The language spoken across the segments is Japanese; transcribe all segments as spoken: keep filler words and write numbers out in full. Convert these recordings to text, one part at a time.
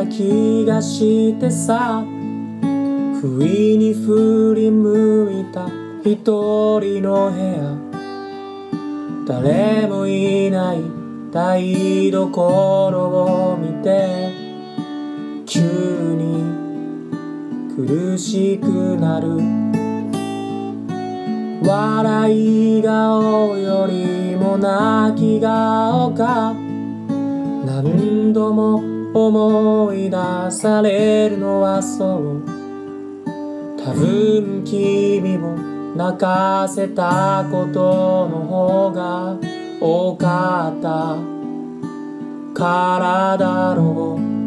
な気がしてさ、不意に振り向いた一人の部屋、誰もいない台所を見て急に苦しくなる。笑い顔よりも泣き顔が何度も思い出されるのはそう。多分君も泣かせたことの方が多かったからだろう。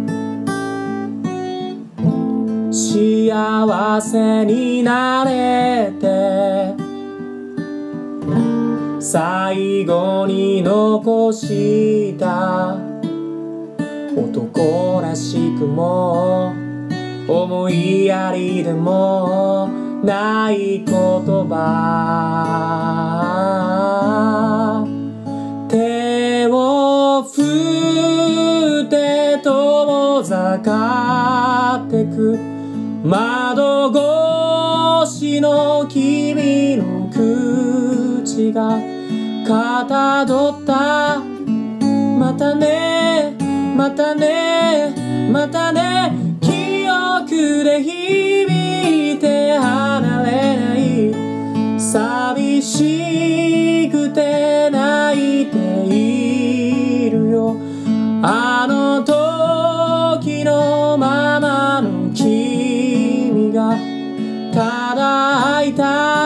幸せになれて最後に残した男らしくも思いやりでもない言葉、手を振って遠ざかってく窓越しの君の口がかたどった。またねまたねまたね、記憶で響いて離れない、寂しくて泣いているよ。あの時のままの君がただ会いたい